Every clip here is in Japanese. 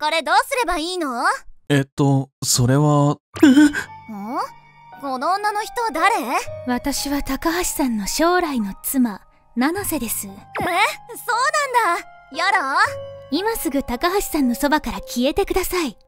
これどうすればいいの？ それは。 この女の人誰？ 私は高橋さんの将来の妻、七瀬です。 そうなんだ。やら？ 今すぐ高橋さんのそばから消えてください。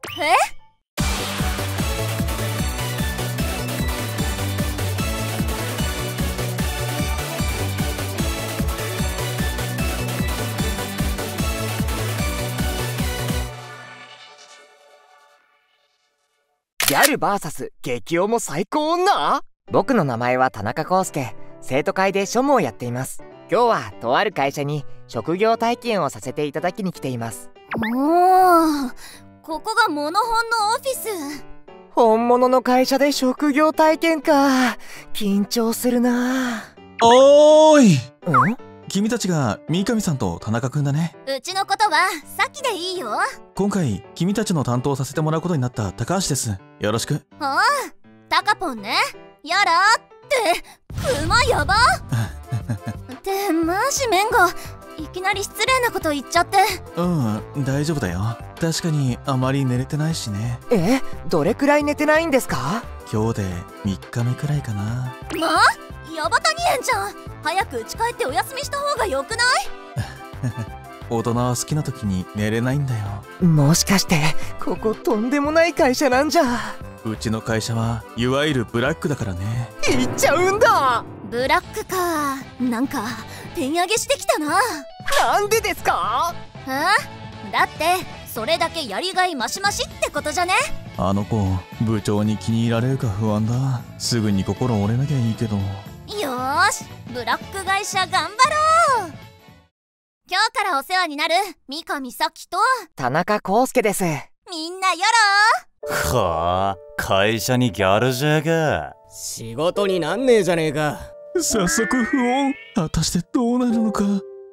ギャル VS 激おも最高女。僕の名前は田中康介。生徒会で庶務をやっています。今日はとある会社に職業体験をさせていただきに来ています。 ここがモノホンのオフィス。 本物の会社で職業体験か。緊張するな。 おーい。君たちが三上さんと田中くんだね。 うちのことはさっきでいいよ。 今回君たちの担当させてもらうことになった高橋です。よろしく。 タカポンね。やらってクマやばってマジメンゴ、いきなり失礼なこと言っちゃって。 大丈夫だよ。確かにあまり寝れてないしね。 どれくらい寝てないんですか？ 今日で3日目くらいかな。 ヤバタニエンじゃん。早く家帰ってお休みした方がよくない？ 大人は好きな時に寝れないんだよ。 もしかしてこことんでもない会社なんじゃ。 うちの会社はいわゆるブラックだからね。 行っちゃうんだ。 ブラックか。なんか手上げしてきたな。 なんでですか？ だってそれだけやりがいマシマシってことじゃね？ あの子部長に気に入られるか不安だ。すぐに心折れなきゃいいけど。 よーし、ブラック会社頑張ろう。今日からお世話になる三上咲と田中康介です。 みんなよろ。 はあ、会社にギャルじゃが。 仕事になんねえじゃねえか。 早速不穏。果たしてどうなるのか。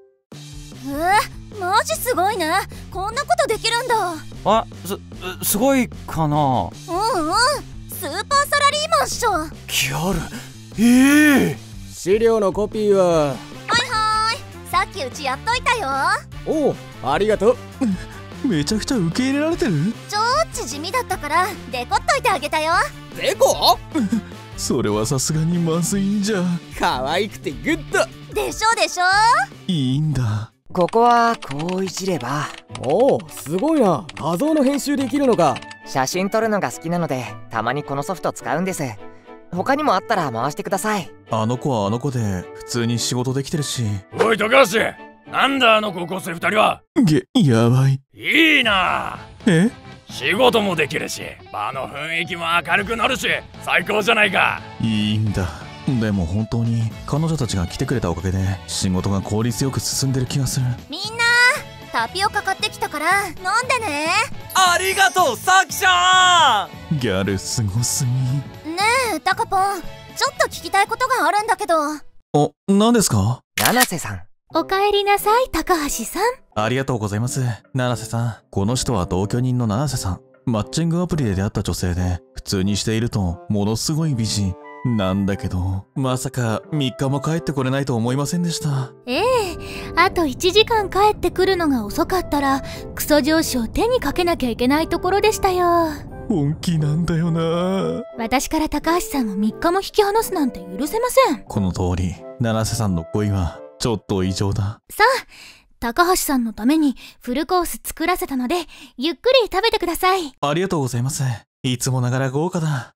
マジすごいね。こんなことできるんだ。 すごいかな。 スーパーサラリーマンっしょ。 ギャル。 資料のコピーは。 さっきうちやっといたよ。 おお、ありがとう。めちゃくちゃ受け入れられてる。 ちょっち地味だったからデコっといてあげたよ。 デコ？ それはさすがにまずいんじゃ。 可愛くてグッドでしょでしょ。 いいんだ。 ここはこういじれば。 おお、すごいな。画像の編集できるのか。 写真撮るのが好きなのでたまにこのソフト使うんです。他にもあったら回してください。 あの子はあの子で普通に仕事できてるし。 おい高橋、なんだあの高校生2人は。 やばい。 いいな。仕事もできるし場の雰囲気も明るくなるし最高じゃないか。 いいんだ。でも本当に彼女たちが来てくれたおかげで仕事が効率よく進んでる気がする。 みんなタピオカ買ってきたから飲んでね。 ありがとうさきちゃん。 ギャルすごすぎ。 ねえタカポン、ちょっと聞きたいことがあるんだけど。 何ですか？ 七瀬さん。 おかえりなさい高橋さん。 ありがとうございます。七瀬さん。この人は同居人の七瀬さん。マッチングアプリで出会った女性で普通にしているとものすごい美人なんだけど、まさか3日も帰ってこれないと思いませんでした。 あと1時間帰ってくるのが遅かったらクソ上司を手にかけなきゃいけないところでしたよ。 本気なんだよな。 私から高橋さんを3日も引き離すなんて許せません。 この通り七瀬さんの恋はちょっと異常だ。 さあ高橋さんのためにフルコース作らせたのでゆっくり食べてください。 ありがとうございます。いつもながら豪華だ。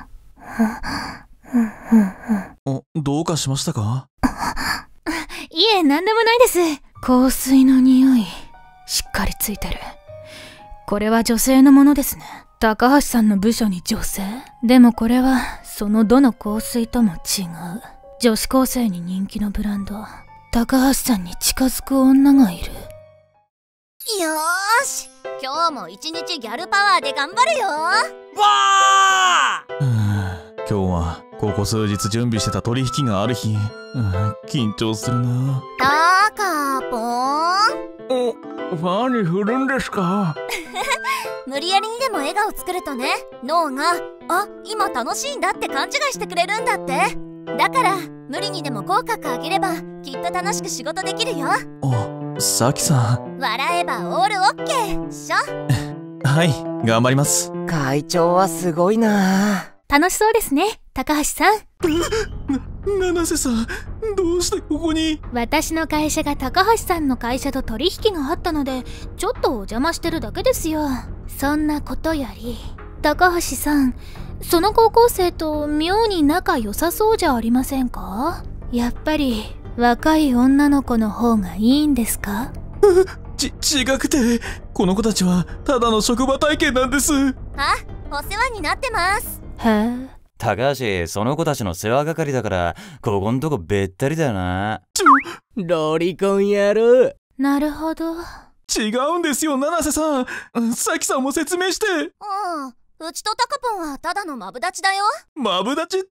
どうかしましたか？ いえ、なんでもないです。香水の匂いしっかりついてる。これは女性のものですね。高橋さんの部署に女性？でもこれはそのどの香水とも違う女子高生に人気のブランド。高橋さんに近づく女がいる。 よーし、今日も一日ギャルパワーで頑張るよ。 わ今日はここ数日準備してた取引がある日。緊張するな。 タカポン。 何振るんですか？ 無理やりにでも笑顔作るとね、脳が今楽しいんだって勘違いしてくれるんだって。だから無理にでも口角上げればきっと楽しく仕事できるよ。 さきさん。 笑えばオールオッケーっしょ。 はい、頑張ります。 会長はすごいな。 楽しそうですね、高橋さん。 七瀬さん、どうしてここに？ 私の会社が高橋さんの会社と取引があったので、ちょっとお邪魔してるだけですよ。そんなことより、高橋さん、その高校生と妙に仲良さそうじゃありませんか？やっぱり若い女の子の方がいいんですか？ 違くて、この子たちはただの職場体験なんです。 あ、お世話になってます。 へえ。 高橋、その子たちの世話係だから、ここんとこべったりだよな。 ロリコン野郎。 なるほど。 違うんですよ、七瀬さん。さきさんも説明して。 うちとタカポンはただのマブダチだよ。 マブダチって。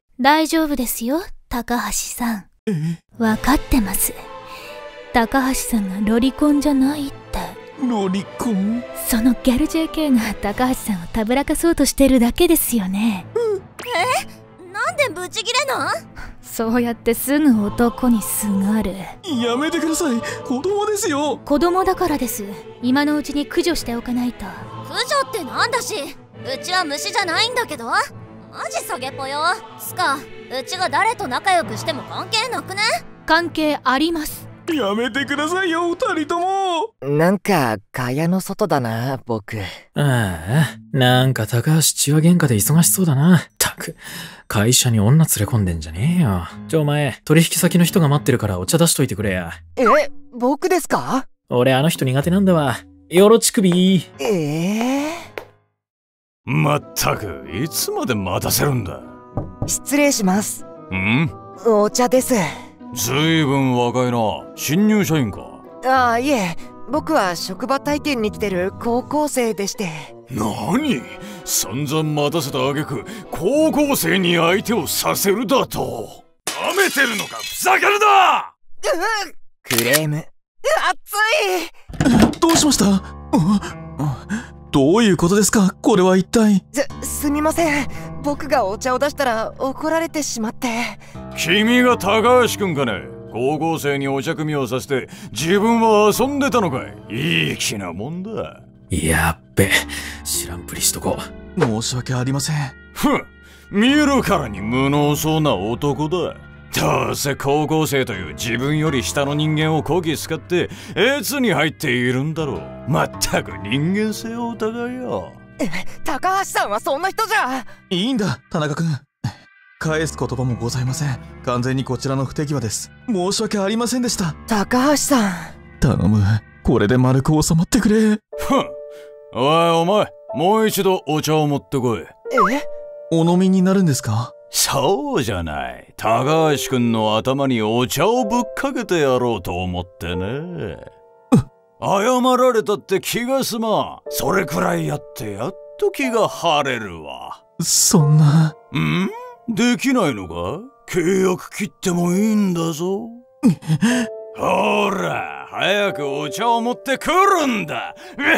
大丈夫ですよ、高橋さん。わかってます。高橋さんがロリコンじゃないって。 ロリコン？ そのギャル JK が高橋さんをたぶらかそうとしてるだけですよね。 なんでブチギレなん？ そうやってすぐ男にすがる。 やめてください、子供ですよ。 子供だからです。今のうちに駆除しておかないと。 駆除ってなんだし、うちは虫じゃないんだけど。マジサゲポよ。つか、うちが誰と仲良くしても関係なくね？ 関係あります。 やめてくださいよ、二人とも。 なんか蚊帳の外だな、僕。 なんか高橋血は喧嘩で忙しそうだな。ったく、会社に女連れ込んでんじゃねえよ。お前、取引先の人が待ってるからお茶出しといてくれや。 僕ですか？ 俺あの人苦手なんだわ。よろちくびー。 まったく、いつまで待たせるんだ。 失礼します。 ん？ お茶です。 ずいぶん若いな。新入社員か？ いえ、僕は職場体験に来てる高校生でして。 何？散々待たせた挙句、高校生に相手をさせるだと？舐めてるのか？ふざけるな！ クレーム。熱い！ どうしました？どういうことですか、これは一体。 すみません。僕がお茶を出したら怒られてしまって。 君が高橋くんかね？高校生にお茶組みをさせて自分は遊んでたのかい？いい気なもんだ。 やっべ、知らんぷりしとこう。申し訳ありません。 見るからに無能そうな男だ。どうせ高校生という自分より下の人間をこき使って越に入っているんだろう。まったく人間性を疑いよ。 高橋さんはそんな人じゃ。 いいんだ、田中君。返す言葉もございません。完全にこちらの不手際です。申し訳ありませんでした。 高橋さん、 頼む、これで丸く収まってくれ。 お前、もう一度お茶を持ってこい。 お飲みになるんですか？ そうじゃない。高橋くんの頭にお茶をぶっかけてやろうと思ってね。謝られたって気が済まん。それくらいやってやっと気が晴れるわ。 そんな。 できないのか？契約切ってもいいんだぞ。ほら、早くお茶を持ってくるんだ。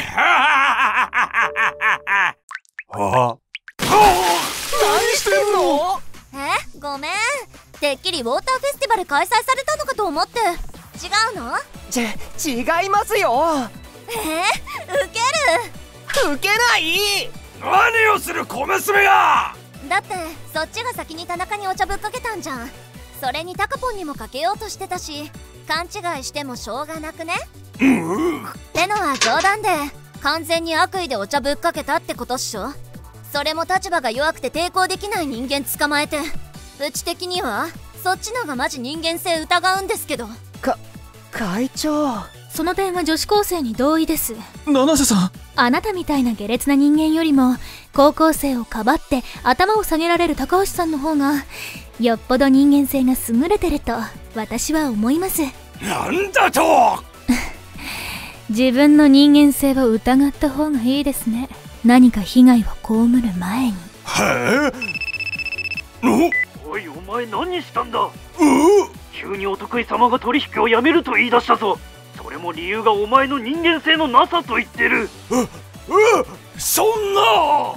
何してんの？ ごめん。てっきりウォーターフェスティバル開催されたのかと思って。違うの？ 違いますよ。 ウケる。 ウケない。 何をする小娘が！ だってそっちが先に田中にお茶ぶっかけたんじゃん。それにタカポンにもかけようとしてたし、勘違いしてもしょうがなくね？ってのは冗談で、完全に悪意でお茶ぶっかけたってことっしょ。それも立場が弱くて抵抗できない人間捕まえて。うち的にはそっちのがマジ人間性疑うんですけど。 会長、 その点は女子高生に同意です。 七瀬さん、 あなたみたいな下劣な人間よりも高校生をかばって頭を下げられる高橋さんの方がよっぽど人間性が優れてると私は思います。 なんだと！ 自分の人間性を疑った方がいいですね。何か被害を被る前に。 おい、お前何したんだ？急にお得意様が取引をやめると言い出したぞ。それも理由がお前の人間性のなさと言ってる。 そんな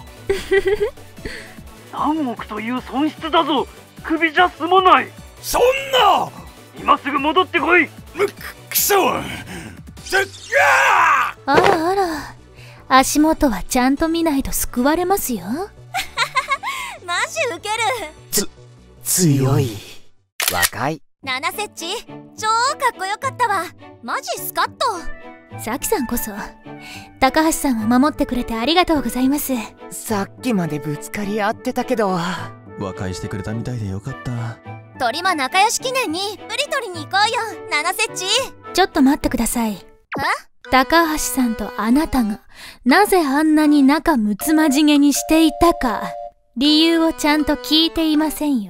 何億という損失だぞ。首じゃ済まない。 そんな！ 今すぐ戻ってこい。 くそ！ あらあら、 足元はちゃんと見ないと救われますよ。 マジウケる。 強い。若い。 ナナセッチ、超かっこよかったわ。マジスカッと。 サキさんこそ高橋さんを守ってくれてありがとうございます。 さっきまでぶつかり合ってたけど。 和解してくれたみたいでよかった。 鳥間仲良し記念にプリ取りに行こうよ、ナナセッチ。 ちょっと待ってください。高橋さんとあなたがなぜあんなに仲睦まじげにしていたか、理由をちゃんと聞いていませんよ。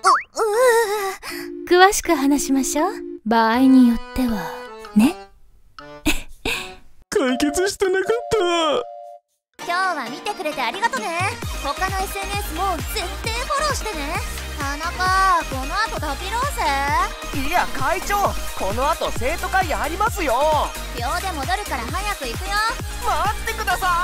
詳しく話しましょう。場合によってはね。 解決してなかった。 今日は見てくれてありがとね。他の SNS も絶対フォローしてね。田中、この後ダピろうぜ。 いや会長、この後生徒会やりますよ。 秒で戻るから早く行くよ。 待ってください。